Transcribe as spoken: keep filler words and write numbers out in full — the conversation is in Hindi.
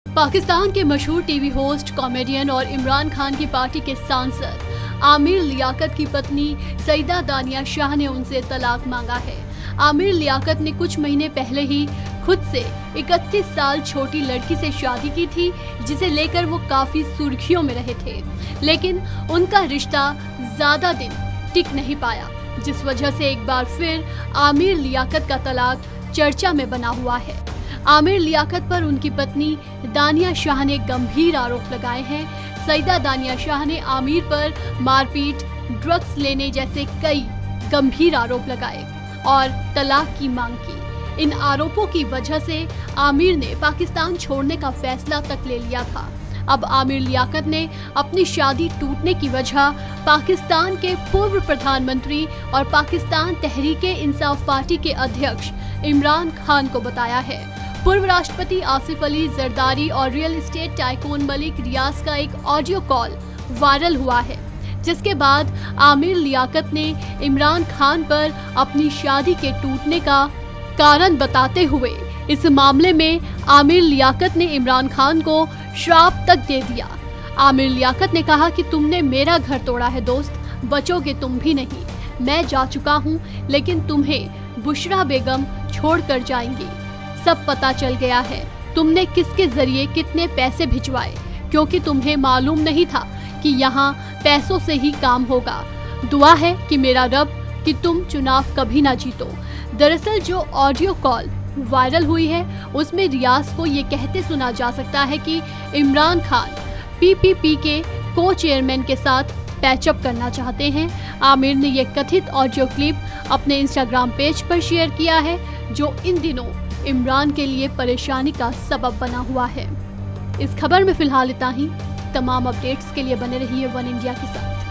पाकिस्तान के मशहूर टीवी होस्ट, कॉमेडियन और इमरान खान की पार्टी के सांसद आमिर लियाकत की पत्नी सईदा दानिया शाह ने उनसे तलाक मांगा है। आमिर लियाकत ने कुछ महीने पहले ही खुद से इकतीस साल छोटी लड़की से शादी की थी, जिसे लेकर वो काफी सुर्खियों में रहे थे, लेकिन उनका रिश्ता ज्यादा दिन टिक नहीं पाया, जिस वजह से एक बार फिर आमिर लियाकत का तलाक चर्चा में बना हुआ है। आमिर लियाकत पर उनकी पत्नी दानिया शाह ने गंभीर आरोप लगाए हैं। सईदा दानिया शाह ने आमिर पर मारपीट, ड्रग्स लेने जैसे कई गंभीर आरोप लगाए और तलाक की मांग की। इन आरोपों की वजह से आमिर ने पाकिस्तान छोड़ने का फैसला तक ले लिया था। अब आमिर लियाकत ने अपनी शादी टूटने की वजह पाकिस्तान के पूर्व प्रधानमंत्री और पाकिस्तान तहरीक-ए-इंसाफ पार्टी के अध्यक्ष इमरान खान को बताया है। पूर्व राष्ट्रपति आसिफ अली जरदारी और real estate tycoon Malik Riaz का एक ऑडियो कॉल वायरल हुआ है, जिसके बाद आमिर लियाकत ने इमरान खान पर अपनी शादी के टूटने का कारण बताते हुए इस मामले में आमिर लियाकत ने इमरान खान को श्राप तक दे दिया। आमिर लियाकत ने कहा कि तुमने मेरा घर तोड़ा है दोस्त, बचोगे तुम भी नहीं। मैं जा चुका हूँ, लेकिन तुम्हें बुशरा बेगम छोड़कर जाएंगी। सब पता चल गया है तुमने किसके जरिए कितने पैसे भिजवाए, क्योंकि तुम्हें मालूम नहीं था कि यहाँ पैसों से ही काम होगा। दुआ है कि मेरा रब कि तुम चुनाव कभी ना जीतो। दरअसल जो ऑडियो कॉल वायरल हुई है उसमें रियाज को ये कहते सुना जा सकता है कि इमरान खान पीपीपी के को चेयरमैन के साथ पैचअप करना चाहते हैं। आमिर ने यह कथित ऑडियो क्लिप अपने इंस्टाग्राम पेज पर शेयर किया है, जो इन दिनों इमरान के लिए परेशानी का सबब बना हुआ है। इस खबर में फिलहाल इतना ही। तमाम अपडेट्स के लिए बने रहिए वन इंडिया के साथ।